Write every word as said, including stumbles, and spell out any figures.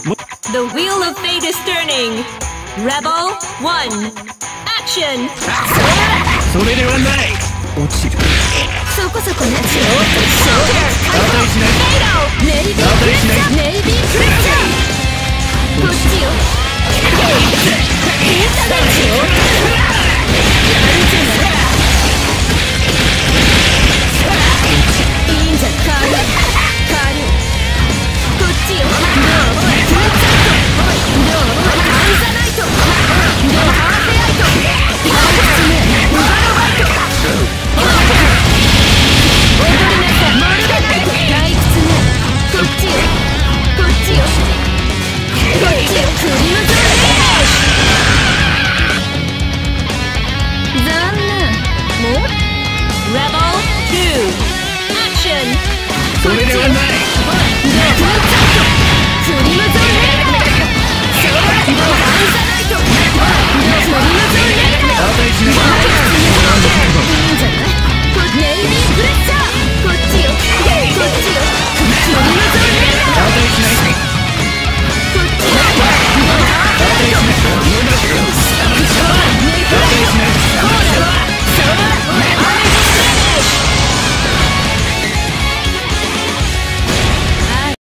The wheel of fate is turning. Rebel one. Action. それではない。落ちる。 そこそこね。ちょっとショーケア。 当たりしない。 ネイビープレッシャー。ネイビープレッシャー。こっちよ。インターネットよ。やるじゃない。いいんじゃカール。カール。こっちよ。どう？フルチャット。どう？カンザナイト。どう？ハーフェアイト。いいですね。ウバロバイト。踊りなさい。モルガナイト。退屈ね。こっちよ。こっちよ。こっちよ。クリムゾンレイシ。残念。もう？ Rebel two. Action. それではない。 どう？